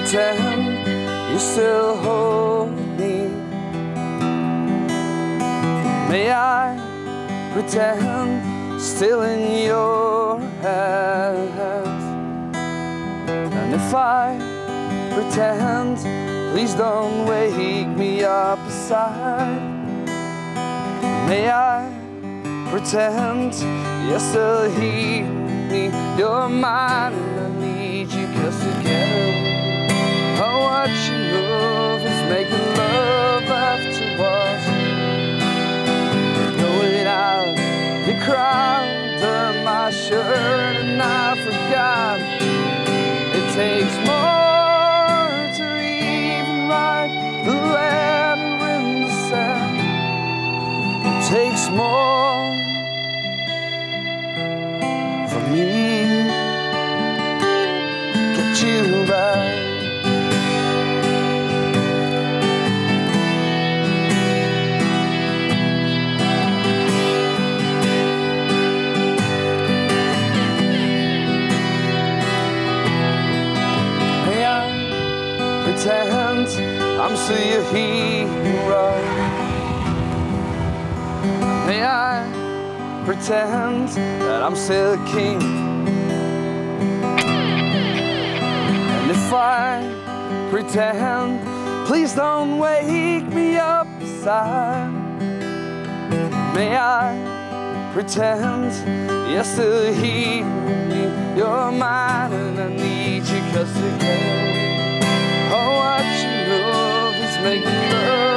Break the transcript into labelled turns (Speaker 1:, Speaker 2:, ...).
Speaker 1: pretend you still hold me? May I pretend still in your hands? And if I pretend, please don't wake me up beside. May I pretend you're still here with me? You're mine and I need you, 'cause together, oh, what you move is making love afterwards. Going out, you cry under my shirt, and I forgot it takes more to even write the letter in the sand. It takes more for me to get you back. Pretend I'm still your hero. May I pretend that I'm still a king? And if I pretend, please don't wake me up beside. May I pretend you're still here with me? You're mine and I need you, 'cause together, oh, what you love is making love